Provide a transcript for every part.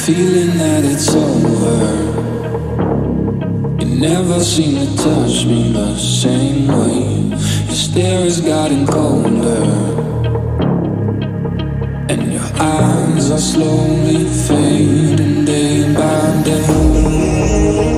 Feeling that it's over. You never seem to touch me the same way. Your stare has gotten colder, and your eyes are slowly fading day by day.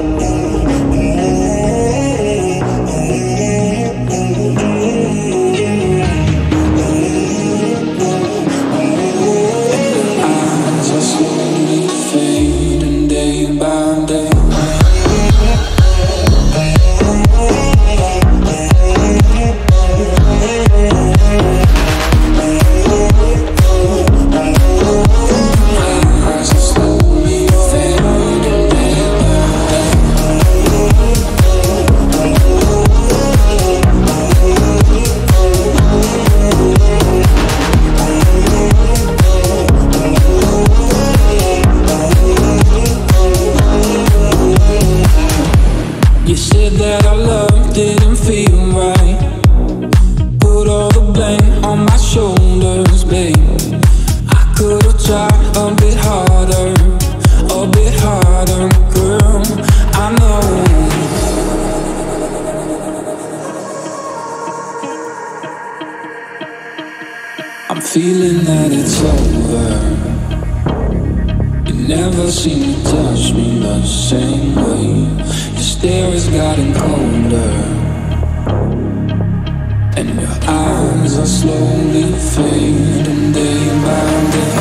You said that our love didn't feel right. Put all the blame on my shoulders, babe. I could've tried a bit harder, girl, I know. I'm feeling that it's over. You never seem to touch me the same way. Your stare has gotten colder, and your eyes are slowly fading day by day.